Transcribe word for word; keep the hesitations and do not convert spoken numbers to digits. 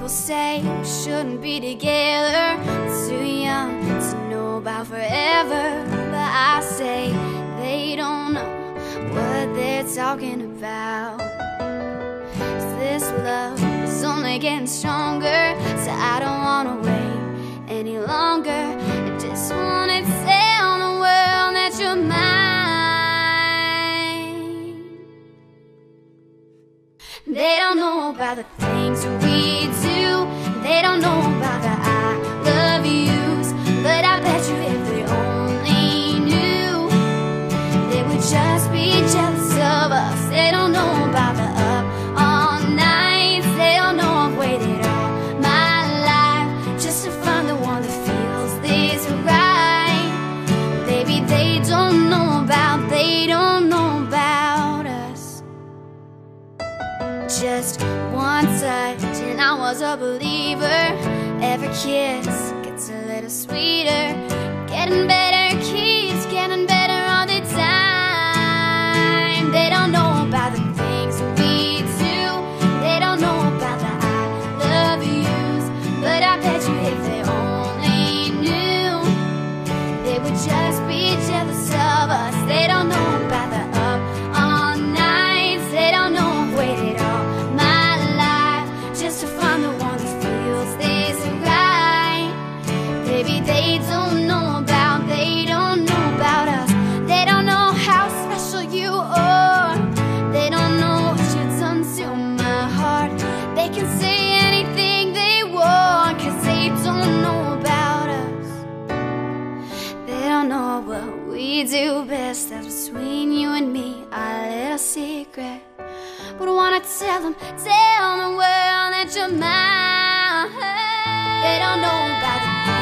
People say we shouldn't be together, we're too young to know about forever. But I say they don't know what they're talking about. 'Cause this love is only getting stronger, so I don't wanna wait any longer. I just wanna tell the world that you're mine. They don't know about the things we do, they don't know about the I love yous. But I bet you if they only knew, they would just be jealous of us. They don't know about the up all nights, they don't know I've waited all my life just to find the one that feels this right. Baby, they don't know about, they don't know about us. Just one touch and I was a believer. Every kiss gets a little sweeter, getting better, keeps getting better all the time. They don't know about the things we do, they don't know about the I love yous. But I bet you if they only knew, they would just be jealous of us. They don't know about the up all nights, they don't know I've waited all my life just to find the one that feels this right. Baby, they don't know about, they don't know about us. They don't know how special you are, they don't know what you've done to my heart. They can say anything they want, 'cause they don't know about us. They don't know what we do best, that's between you and me, our little secret. But I wanna tell them, tell the world that you're mine. They don't know about the